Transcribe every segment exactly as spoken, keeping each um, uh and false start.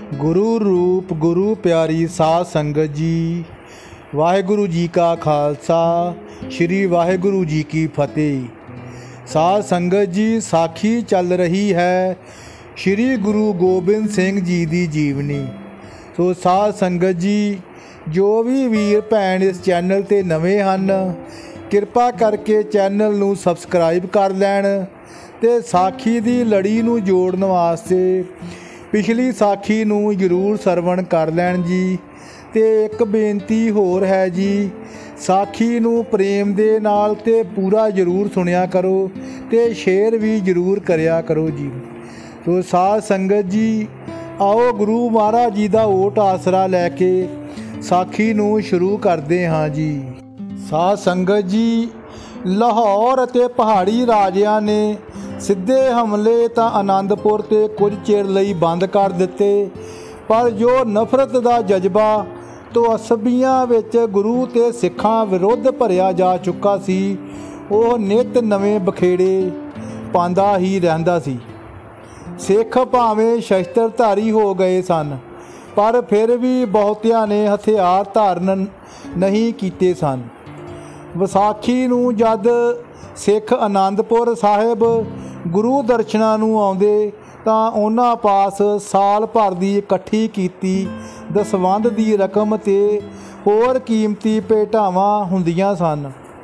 गुरु रूप गुरु प्यारी साध संगत जी, वाहिगुरु जी का खालसा श्री वाहिगुरु जी की फतेह। साध संगत जी, साखी चल रही है श्री गुरु गोबिंद सिंह जी की जीवनी। सो साध संगत जी, जो भी वीर भैन इस चैनल ते नवे हन, किरपा करके चैनल नू सबसक्राइब कर लैन ते साखी दी लड़ी नू जोड़न वास्ते पिछली साखी नू जरूर सरवण कर लैन जी। ते एक बेनती होर है जी, साखी नू प्रेम दे नाल ते पूरा जरूर सुनिया करो ते शेयर भी जरूर करया करो जी। तो साध संगत जी, आओ गुरु महाराज जी दा ओट आसरा लैके साखी नू शुरू करते हाँ जी। साध संगत जी, लाहौर अते पहाड़ी राजियां ने सिद्धे हमले तो आनंदपुर ते कुछ चिर लई बंद कर दिते, पर जो नफरत का जज्बा तो असबियां विच गुरु ते सिखां विरुद्ध भरिया जा चुका सी, वो नित नवें बखेड़े पांदा ही रहिंदा सी। सिख भावें शस्त्रधारी हो गए सन, पर फिर भी बहुतियां ने हथियार धारण नहीं कीते सन। विसाखी नूं जद सिख आनंदपुर साहिब गुरु दर्शनां नूं आउंदे तां उन्हां पास साल भर दी इकट्ठी कीती दसवंध दी रकम ते होर कीमती भेटावां हुंदियां सन।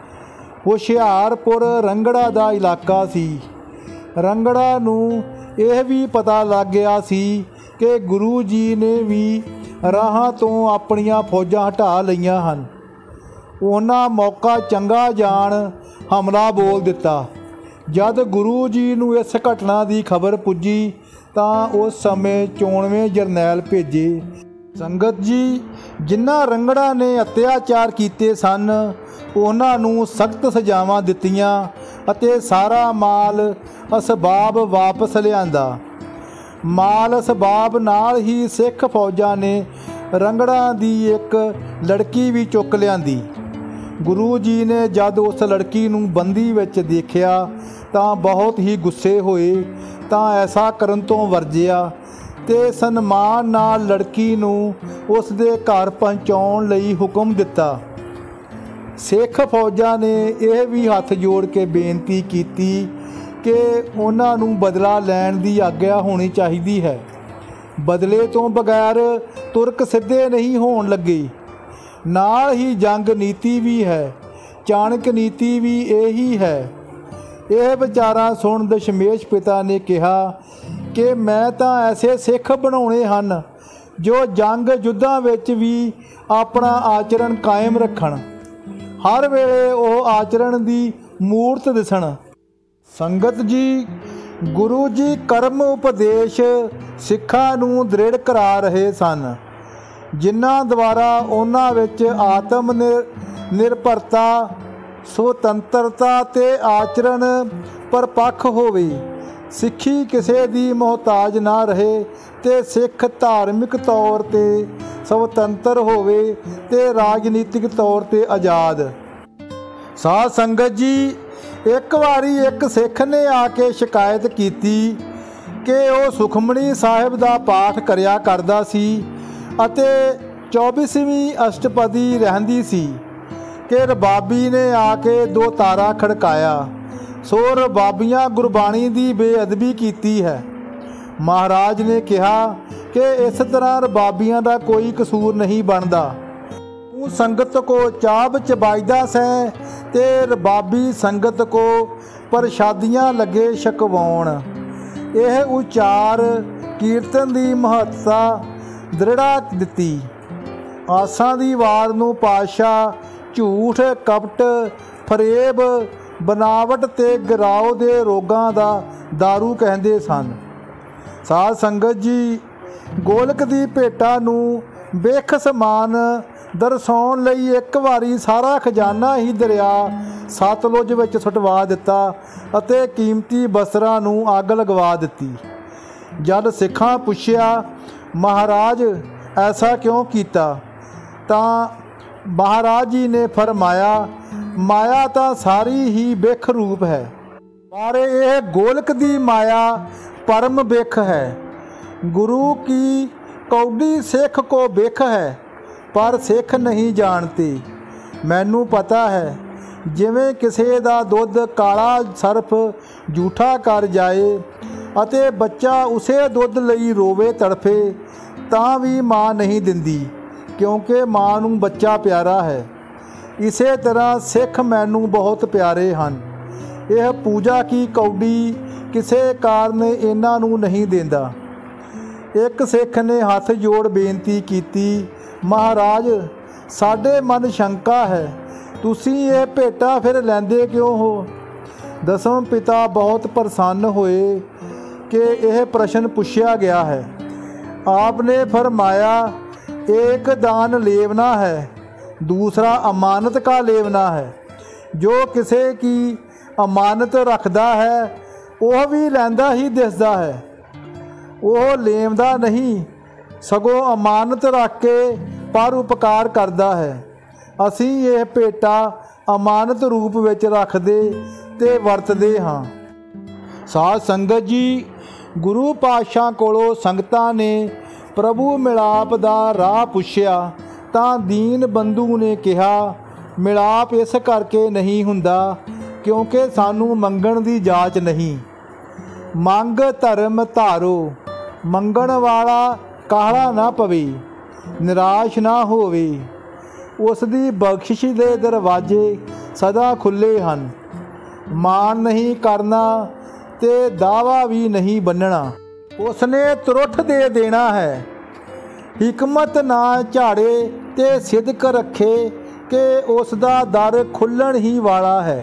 हुशियारपुर रंगड़ा दा इलाका सी। रंगड़ा नूं यह भी पता लग गया सी कि गुरु जी ने भी राहां तो अपणियां फौजां हटा लईआं हन। उन्हां मौका चंगा जान हमला बोल दिता। जद गुरु जी नूं इस घटना की खबर पुजी तां उस समय चौनवें जरनैल भेजे। संगत जी, जिन्हां रंगड़ा ने अत्याचार कीते सन उन्हां नूं सख्त सजावां दित्तियां अते सारा माल असबाब वापस लिआंदा। माल असबाब नाल ही सिख फौजां ने रंगड़ा दी एक लड़की भी चुक लिआंदी। गुरु जी ने जद उस लड़की नूं बंदी विच देखिया तां बहुत ही गुस्से होए तां ऐसा करन तो वरजिया ते सन्मान नाल लड़की नूं उस दे घर पहुंचाउण लई हुक्म दिता। सिख फौजां ने यह भी हथ जोड़ के बेनती कीती कि उन्हां नूं बदला लैण दी आग्या होनी चाहिदी है। बदले तो बगैर तुरक सिद्धे नहीं होण लगे। नाल ही जंग नीति भी है, चाणक नीति भी यही है। यह विचारा सुन दशमेश पिता ने कहा कि मैं तो ऐसे सिख बनाने हन जो जंग युद्धां विच भी अपना आचरण कायम रखण, हर वेले वह आचरण की मूर्त दिसण। संगत जी, गुरु जी कर्म उपदेश सिखां नूं दृढ़ करा रहे सन, जिन्हां द्वारा उन्हां विच आत्म निर निरभरता, सुतंत्रता ते आचरण परपक्ष होवे। सिੱਖੀ ਕਿਸੇ ਦੀ ਮੁਹਤਾਜ ना रहे ते सिख धार्मिक तौर ते स्वतंत्र होवे ते राजनीतिक तौर ते आज़ाद। साध संगत जी, एक वारी एक सिख ने आके शिकायत की कि वह सुखमणी साहिब का पाठ करिया करदा सी अते चौबीसवीं अष्टपदी रहंदी सी कि रबाबी ने आके दो तारा खड़काया। सो रबाबियाँ गुरबाणी की बेअदबी की है। महाराज ने कहा कि इस तरह रबाबियाँ का कोई कसूर नहीं बनता। तू संगत को चाब चबाईदा सै ते रबाबी संगत को प्रशादियाँ लगे छकवाउण। यह उचार कीर्तन की महत्ता दृढ़ा दिती। आसां दी वार नूं पातशाह झूठ, कपट, फरेब, बनावट ते गिराओ दे रोगां दा दारू कहंदे सन। साध संगत जी, गोलक दी भेटां नूं बेखसमान दर्शाउण लई एक वारी सारा खजाना ही दरिया सतलुज विच सुटवा दिता अते कीमती बसरां नूं अग लगवा दिती। जद सिखां पुछया, महाराज ऐसा क्यों किया, तां महाराज जी ने फरमाया, माया तो सारी ही बिख रूप है, पर यह गोलक दी माया परम बिख है। गुरु की कौडी सिख को बिख है पर सिख नहीं जानते। मैनू पता है जिवें किसी दा दुध काला सर्फ झूठा कर जाए अते बच्चा उसे दुध लई रोवे तड़फे तां भी मां नहीं दिंदी, क्योंकि मां नूं बच्चा प्यारा है। इसे तरह सिख मैनू बहुत प्यारे हन। यह पूजा की कौडी किसी कारण इन्हां नूं नहीं देंदा। एक सिख ने हथ जोड़ बेनती की, महाराज साडे मन शंका है, तुसीं ये भेटा फिर लैंदे क्यों हो? दसम पिता बहुत प्रसन्न होए कि यह प्रश्न पूछा गया है। आपने फरमाया, एक दान लेवना है, दूसरा अमानत का लेवना है। जो किसी की अमानत रखदा है वह भी लैंदा ही दिसदा है, वह लेवदा नहीं सगों अमानत रख के पर उपकार करदा है। असीं यह भेटा अमानत रूप विच रखदे ते वरतदे हां। साध संगत जी, गुरु पातशाह कोलों संगतां ने प्रभु मिलाप दा राह पुछया तां दीन बंधु ने कहा, मिलाप इस करके नहीं हुंदा क्योंकि सानू मंगण दी जाच नहीं। मंग धर्म धारो, मंगण वाला काहला ना पवे, निराश ना होवे। उस दी बख्शिश दे दरवाजे सदा खुले हन। मान नहीं करना ते दावा भी नहीं बन्नना, उसने तुरठ दे देना है। हिकमत ना झाड़े ते सिदक रखे कि उसदा दर खुलण ही वाला है।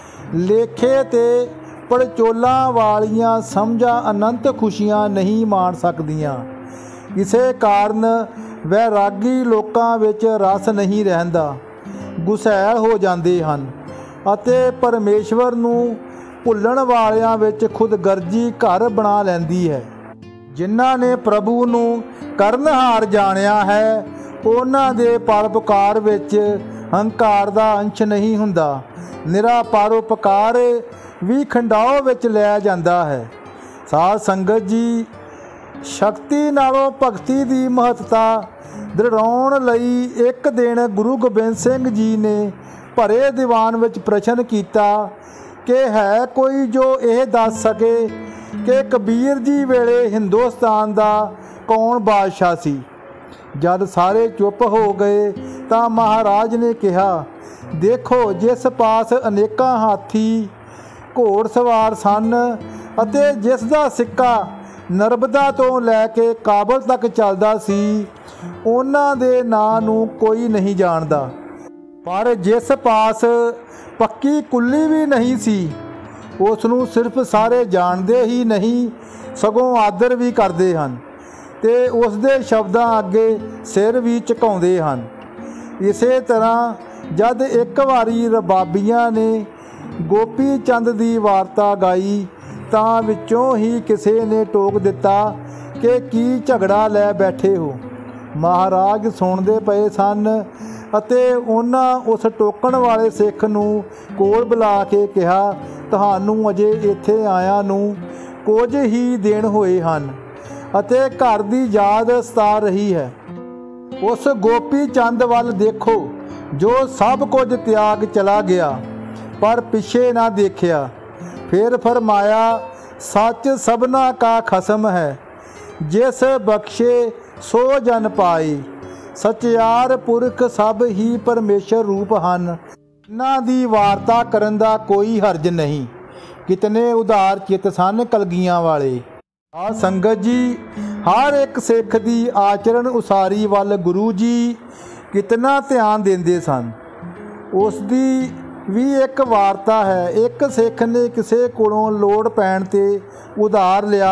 लेखे ते पड़चोलां वालियां समझा अनंत खुशियां नहीं माण सकदियां। इसे कारण वैरागी लोकां विच रस नहीं रहिंदा, गुसैल हो जांदे हन अते परमेश्वर नूं भुल्लण वालियां विच खुदगर्जी घर बना लैंदी है। जिन्हां ने प्रभु नूं करनहार जाणिया है उन्हां दे परोपकार विच हंकार दा अंश नहीं हुंदा। निरा परोपकार भी खंडाओ विच लै जांदा है। साध संगत जी, शक्ति नालों भगती दी महत्ता दृढ़ाउण लई एक दिन गुरु गोबिंद सिंह जी ने भरे दीवान विच प्रश्न कीता कि है कोई जो यह दस सके कि कबीर जी वेले हिंदुस्तान दा कौन बादशाह सी? जद सारे चुप हो गए तां महाराज ने कहा, देखो जिस पास अनेकां हाथी घोड़सवार सन अते जिस दा सिक्का नर्मदा तो लैके काबल तक चलदा सी, उन्हां दे नां नूं कोई नहीं जानदा। पर जिस पास पक्की कुल्ली भी नहीं सी उस नूं सिर्फ सारे जानदे ही नहीं सगों आदर भी करदे हन ते उस दे शब्दां अगे सिर भी झुकाउंदे हन। इसे तरह जद एक वारी रबाबियां ने गोपी चंद दी वार्ता गाई तां विचों ही किसी ने टोक दिता कि की झगड़ा लै बैठे हो। महाराज सुणदे पए सन अते उन्हां उस टोकण वाले सिख नूं कोल बुला के कहा, तुहानूं अजे इत्थे आया नूं कुछ ही दिन होए हन अते घर दी याद सता रही है। उस गोपी चंद वल देखो जो सब कुछ त्याग चला गया पर पीछे ना देखिया। फिर फरमाया, सच सबना का खसम है, जिस बख्शे सो जन पाए। सचियार पुरख सब ही परमेश्वर रूप हन, इन्हां दी वार्ता करन दा कोई हरज नहीं। कितने उदार चित सन कलगियां वाले। आ संगत जी, हर एक सिख दी आचरण उसारी वल गुरु जी कितना ध्यान देंदे सन। उस दी भी एक वार्ता है। एक सिख ने किसी कोलों लोड़ पैण ते उधार लिया,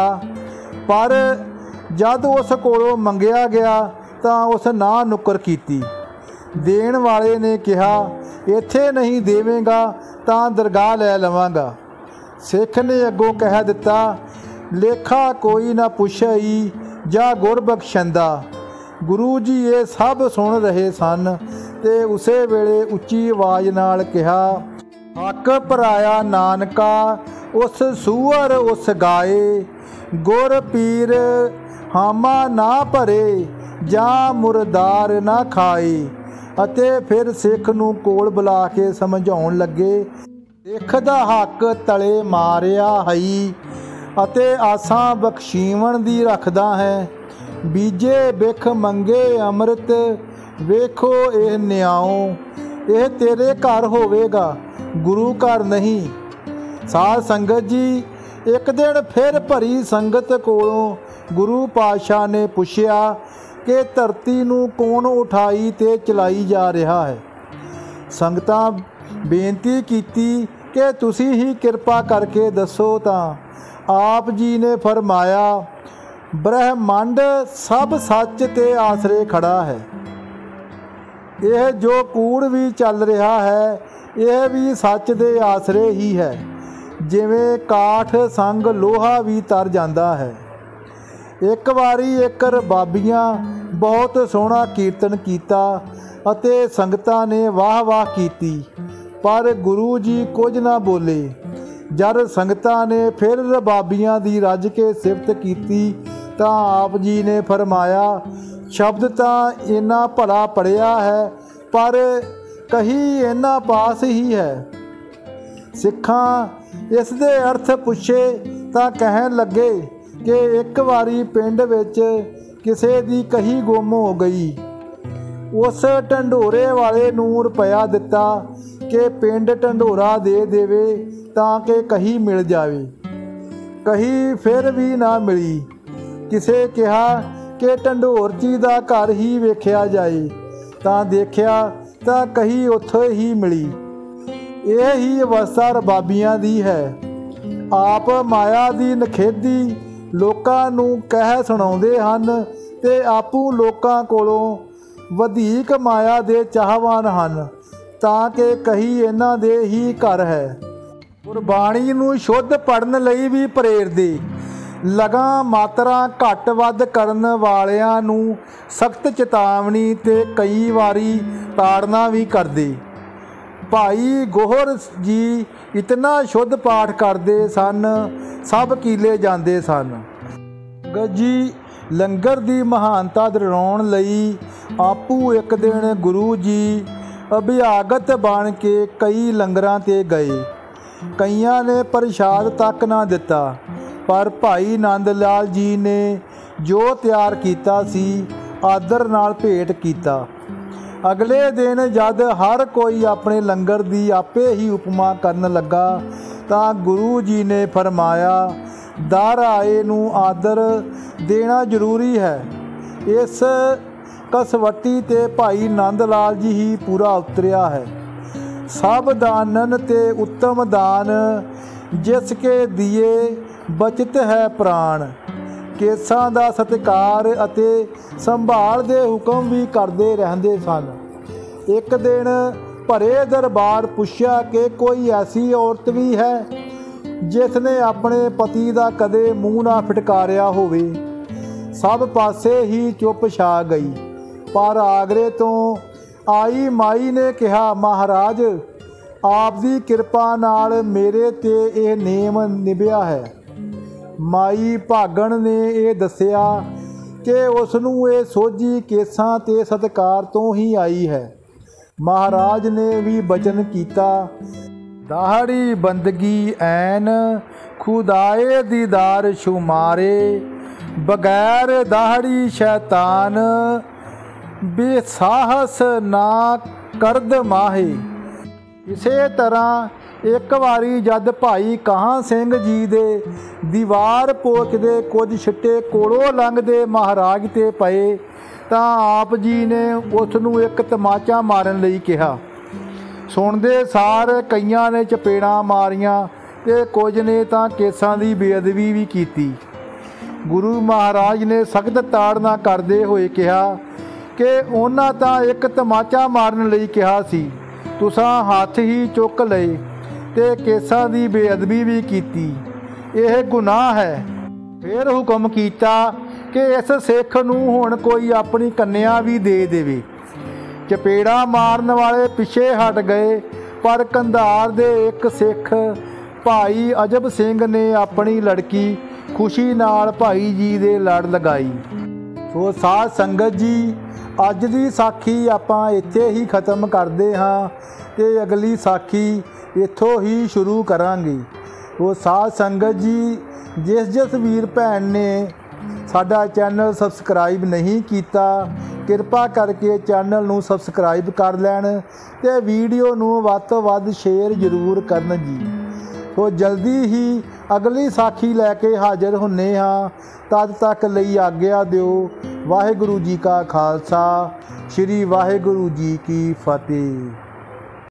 पर जद उस कोलों मंगिया गया तां उस ना नुक्कर कीती। देण वाले ने कहा, इत्थे नहीं देवेंगा तां दरगाह लै लवांगा। सिख ने अगों कह दिता, लेखा कोई ना पुछई जा गुर बख्शंदा। गुरु जी ये सब सुन रहे सन ते उसे वेले उच्ची आवाज़ नाल कहा, हक भराया नानका उस सूअर उस गाए, गुर पीर ਹਾਮਾ ਨਾ ਭਰੇ ਜਾਂ ਮੁਰਦਾਰ ਨਾ ਖਾਏ। ਅਤੇ ਫਿਰ ਸਿੱਖ ਨੂੰ ਕੋਲ ਬੁਲਾ ਕੇ ਸਮਝਾਉਣ ਲੱਗੇ, ਸਿੱਖ ਦਾ ਹੱਕ ਤਲੇ ਮਾਰਿਆ ਹਈ ਅਤੇ ਆਸਾਂ ਬਖਸ਼ੀਵਣ ਦੀ ਰੱਖਦਾ ਹੈ। ਬੀਜੇ ਬਿਖ ਮੰਗੇ ਅੰਮ੍ਰਿਤ, ਵੇਖੋ ਇਹ ਨਿਆਓ। ਇਹ ਤੇਰੇ ਘਰ ਹੋਵੇਗਾ, ਗੁਰੂ ਘਰ ਨਹੀਂ। ਸਾਧ ਸੰਗਤ ਜੀ, ਇੱਕ ਦਿਨ ਫਿਰ ਭਰੀ ਸੰਗਤ ਕੋਲੋਂ ਗੁਰੂ ਪਾਤਸ਼ਾਹ ਨੇ ਪੁੱਛਿਆ ਕਿ ਧਰਤੀ ਨੂੰ ਕੌਣ ਉਠਾਈ ਤੇ ਚਲਾਈ ਜਾ ਰਿਹਾ ਹੈ। ਸੰਗਤਾਂ ਬੇਨਤੀ ਕੀਤੀ ਕਿ ਤੁਸੀਂ ਹੀ ਕਿਰਪਾ ਕਰਕੇ ਦੱਸੋ। ਤਾਂ ਆਪ ਜੀ ਨੇ ਫਰਮਾਇਆ, ਬ੍ਰਹਿਮੰਡ ਸਭ ਸੱਚ ਤੇ ਆਸਰੇ ਖੜਾ ਹੈ। ਇਹ ਜੋ ਕੂੜ ਵੀ ਚੱਲ ਰਿਹਾ ਹੈ, ਇਹ ਵੀ ਸੱਚ ਦੇ ਆਸਰੇ ਹੀ ਹੈ। ਜਿਵੇਂ ਕਾਠ ਸੰਗ ਲੋਹਾ ਵੀ ਤਰ ਜਾਂਦਾ ਹੈ। ਇੱਕ ਵਾਰੀ ਇੱਕ ਰਬਾਬੀਆਂ ਬਹੁਤ ਸੋਹਣਾ ਕੀਰਤਨ ਕੀਤਾ ਅਤੇ ਸੰਗਤਾਂ ਨੇ ਵਾਹ ਵਾਹ ਕੀਤੀ, ਪਰ ਗੁਰੂ ਜੀ ਕੁਝ ਨਾ ਬੋਲੇ। ਜਦ ਸੰਗਤਾਂ ਨੇ ਫਿਰ ਰਬਾਬੀਆਂ ਦੀ ਰੱਜ ਕੇ ਸਿਫਤ ਕੀਤੀ ਤਾਂ ਆਪ ਜੀ ਨੇ ਫਰਮਾਇਆ, ਸ਼ਬਦ ਤਾਂ ਇੰਨਾ ਭਲਾ ਪੜਿਆ ਹੈ, ਪਰ ਕਹੀ ਇੰਨਾ ਪਾਸ ਹੀ ਹੈ। ਸਿੱਖਾਂ ਇਸ ਦੇ ਅਰਥ ਪੁੱਛੇ ਤਾਂ ਕਹਿਣ ਲੱਗੇ ਕਿ ਇੱਕ ਵਾਰੀ ਪਿੰਡ ਵਿੱਚ ਕਿਸੇ ਦੀ ਕਹੀ ਗੁੰਮ ਹੋ ਗਈ। ਉਸ ਢੰਡੋਰੇ ਵਾਲੇ ਨੂੰ ਰੁਪਇਆ ਦਿੱਤਾ ਕਿ ਪਿੰਡ ਢੰਡੋਰਾ ਦੇ ਦੇਵੇ ਤਾਂ ਕਿ ਕਹੀ ਮਿਲ ਜਾਵੇ। ਕਹੀ ਫਿਰ ਵੀ ਨਾ ਮਿਲੀ। ਕਿਸੇ ਕਿਹਾ ਕਿ ਢੰਡੋਰਚੀ ਦਾ ਘਰ ਹੀ ਵੇਖਿਆ ਜਾਏ, ਤਾਂ ਦੇਖਿਆ ਤਾਂ ਕਹੀ ਉੱਥੇ ਹੀ ਮਿਲੀ। ਇਹ ਹੀ ਅਵਸਥਾ ਰਬਾਬੀਆਂ ਦੀ ਹੈ। ਆਪ ਮਾਇਆ ਦੀ ਨਖੇਦੀ ਲੋਕਾਂ ਨੂੰ ਕਹਿ ਸੁਣਾਉਂਦੇ ਹਨ ਤੇ ਆਪੂ ਲੋਕਾਂ ਕੋਲੋਂ ਵਧੇਕ ਮਾਇਆ ਦੇ ਚਾਹਵਾਨ ਹਨ, ਤਾਂ ਕਿ ਕਹੀ ਇਹਨਾਂ ਦੇ ਹੀ ਘਰ ਹੈ। ਗੁਰਬਾਣੀ ਨੂੰ ਸ਼ੁੱਧ ਪੜ੍ਹਨ ਲਈ ਵੀ ਪ੍ਰੇਰਦੇ, ਲਗਾਂ ਮਾਤਰਾ ਘੱਟ ਵੱਧ ਕਰਨ ਵਾਲਿਆਂ ਨੂੰ ਸਖਤ ਚੇਤਾਵਨੀ ਤੇ ਕਈ ਵਾਰੀ ਤਾੜਨਾ ਵੀ ਕਰਦੇ। ਭਾਈ ਗੋਹਰ ਜੀ ਇਤਨਾ ਸ਼ੁੱਧ ਪਾਠ ਕਰਦੇ ਸਨ, ਸਭ ਕੀਲੇ ਜਾਂਦੇ ਸਨ। ਗੱਜੀ ਲੰਗਰ ਦੀ ਮਹਾਨਤਾ ਦਰਸਾਉਣ ਲਈ ਆਪੂ ਇੱਕ ਦਿਨ ਗੁਰੂ ਜੀ ਅਭਿਆਗਤ ਬਣ ਕੇ ਕਈ ਲੰਗਰਾਂ 'ਤੇ ਗਏ। ਕਈਆਂ ਨੇ ਪ੍ਰਸ਼ਾਦ ਤੱਕ ਨਾ ਦਿੱਤਾ, ਪਰ ਭਾਈ ਨੰਦ ਲਾਲ ਜੀ ਨੇ ਜੋ ਤਿਆਰ ਕੀਤਾ ਸੀ ਆਦਰ ਨਾਲ ਭੇਟ ਕੀਤਾ। ਅਗਲੇ ਦਿਨ ਜਦ ਹਰ ਕੋਈ ਆਪਣੇ ਲੰਗਰ ਦੀ ਆਪੇ ਹੀ ਉਪਮਾ ਕਰਨ ਲੱਗਾ ਤਾਂ ਗੁਰੂ ਜੀ ਨੇ ਫਰਮਾਇਆ, ਦਰ ਆਏ ਨੂੰ ਆਦਰ ਦੇਣਾ ਜ਼ਰੂਰੀ ਹੈ। ਇਸ ਕਸਵੱਟੀ 'ਤੇ ਭਾਈ ਨੰਦ ਲਾਲ ਜੀ ਹੀ ਪੂਰਾ ਉਤਰਿਆ ਹੈ। ਸਭ ਦਾਨਨ ਤੇ ਉੱਤਮ ਦਾਨ, ਜਿਸ ਕੇ ਦੀਏ ਬਚਤ ਹੈ ਪ੍ਰਾਣ। ਕੇਸਾਂ ਦਾ ਸਤਿਕਾਰ ਅਤੇ ਸੰਭਾਲ ਦੇ ਹੁਕਮ ਵੀ ਕਰਦੇ ਰਹਿੰਦੇ ਸਨ। ਇੱਕ ਦਿਨ ਭਰੇ ਦਰਬਾਰ ਪੁੱਛਿਆ ਕਿ ਕੋਈ ਐਸੀ ਔਰਤ ਵੀ ਹੈ ਜਿਸ ਨੇ ਆਪਣੇ ਪਤੀ ਦਾ ਕਦੇ ਮੂੰਹ ਨਾ ਫਿਟਕਾਰਿਆ ਹੋਵੇ। ਸਭ ਪਾਸੇ ਹੀ ਚੁੱਪ ਛਾ ਗਈ, ਪਰ ਆਗਰੇ ਤੋਂ ਆਈ ਮਾਈ ਨੇ ਕਿਹਾ, ਮਹਾਰਾਜ ਆਪ ਦੀ ਕਿਰਪਾ ਨਾਲ ਮੇਰੇ ਤੇ ਇਹ ਨੇਮ ਨਿਭਿਆ ਹੈ। ਮਾਈ ਭਾਗਣ ਨੇ ਇਹ ਦੱਸਿਆ ਕਿ ਉਸ ਨੂੰ ਇਹ ਸੋਝੀ ਕੇਸਾਂ ਤੇ ਸਤਿਕਾਰ ਤੋਂ ਹੀ ਆਈ ਹੈ। ਮਹਾਰਾਜ ਨੇ ਵੀ ਬਚਨ ਕੀਤਾ, ਦਾਹੜੀ ਬੰਦਗੀ ਐਨ ਖੁਦਾਏ ਦੀਦਾਰ ਸ਼ੁਮਾਰੇ, ਬਗੈਰ ਦਾਹੜੀ ਸ਼ੈਤਾਨ ਬੇਸਾਹਸ ਨਾ ਕਰਦ ਮਾਹੇ। ਇਸੇ ਤਰ੍ਹਾਂ ਇੱਕ ਵਾਰੀ ਜਦ ਭਾਈ ਕਾਹਨ ਸਿੰਘ ਜੀ ਦੇ ਦੀਵਾਰ ਪੋਚ ਦੇ ਕੁਝ ਛਿੱਟੇ ਕੋਲੋਂ ਲੰਘਦੇ ਮਹਾਰਾਜ 'ਤੇ ਪਏ ਤਾਂ ਆਪ ਜੀ ਨੇ ਉਸ ਨੂੰ ਇੱਕ ਤਮਾਚਾ ਮਾਰਨ ਲਈ ਕਿਹਾ। ਸੁਣਦੇ ਸਾਰ ਕਈਆਂ ਨੇ ਚਪੇੜਾਂ ਮਾਰੀਆਂ ਤੇ ਕੁਝ ਨੇ ਤਾਂ ਕੇਸਾਂ ਦੀ ਬੇਅਦਬੀ ਵੀ ਕੀਤੀ। ਗੁਰੂ ਮਹਾਰਾਜ ਨੇ ਸਖਤ ਤਾੜਨਾ ਕਰਦੇ ਹੋਏ ਕਿਹਾ ਕਿ ਉਹਨਾਂ ਤਾਂ ਇੱਕ ਤਮਾਚਾ ਮਾਰਨ ਲਈ ਕਿਹਾ ਸੀ, ਤੁਸਾਂ ਹੱਥ ਹੀ ਚੁੱਕ ਲਏ ਤੇ ਕੇਸਾਂ ਦੀ ਬੇਅਦਬੀ ਵੀ ਕੀਤੀ, ਇਹ ਗੁਨਾਹ ਹੈ। ਫਿਰ ਹੁਕਮ ਕੀਤਾ ਕਿ ਇਸ ਸਿੱਖ ਨੂੰ ਹੁਣ ਕੋਈ ਆਪਣੀ ਕੰਨਿਆ ਵੀ ਦੇ ਦੇਵੇ। ਚਪੇੜਾ ਮਾਰਨ ਵਾਲੇ ਪਿੱਛੇ ਹਟ ਗਏ, ਪਰ ਕੰਧਾਰ ਦੇ ਇੱਕ ਸਿੱਖ ਭਾਈ ਅਜਬ ਸਿੰਘ ਨੇ ਆਪਣੀ ਲੜਕੀ ਖੁਸ਼ੀ ਨਾਲ ਭਾਈ ਜੀ ਦੇ ਲੜ ਲਗਾਈ। ਸੋ ਸਾਧ ਸੰਗਤ ਜੀ, ਅੱਜ ਦੀ ਸਾਖੀ ਆਪਾਂ ਇੱਥੇ ਹੀ ਖਤਮ ਕਰਦੇ ਹਾਂ ਤੇ ਅਗਲੀ ਸਾਖੀ ਇੱਥੋਂ ਹੀ ਸ਼ੁਰੂ ਕਰਾਂਗੇ। ਉਹ ਸਾਧ ਸੰਗਤ ਜੀ, ਜਿਸ ਜਿਸ ਵੀਰ ਭੈਣ ਨੇ ਸਾਡਾ ਚੈਨਲ ਸਬਸਕ੍ਰਾਈਬ ਨਹੀਂ ਕੀਤਾ, ਕਿਰਪਾ ਕਰਕੇ ਚੈਨਲ ਨੂੰ ਸਬਸਕ੍ਰਾਈਬ ਕਰ ਲੈਣ ਤੇ ਵੀਡੀਓ ਨੂੰ ਵੱਧ ਤੋਂ ਵੱਧ ਸ਼ੇਅਰ ਜ਼ਰੂਰ ਕਰਨ ਜੀ। ਸੋ ਜਲਦੀ ਹੀ ਅਗਲੀ ਸਾਖੀ ਲੈ ਕੇ ਹਾਜ਼ਰ ਹੁੰਨੇ ਹਾਂ। ਤਦ ਤੱਕ ਲਈ ਆਗਿਆ ਦਿਓ। ਵਾਹਿਗੁਰੂ ਜੀ ਕਾ ਖਾਲਸਾ, ਸ਼੍ਰੀ ਵਾਹਿਗੁਰੂ ਜੀ ਕੀ ਫਤਿਹ।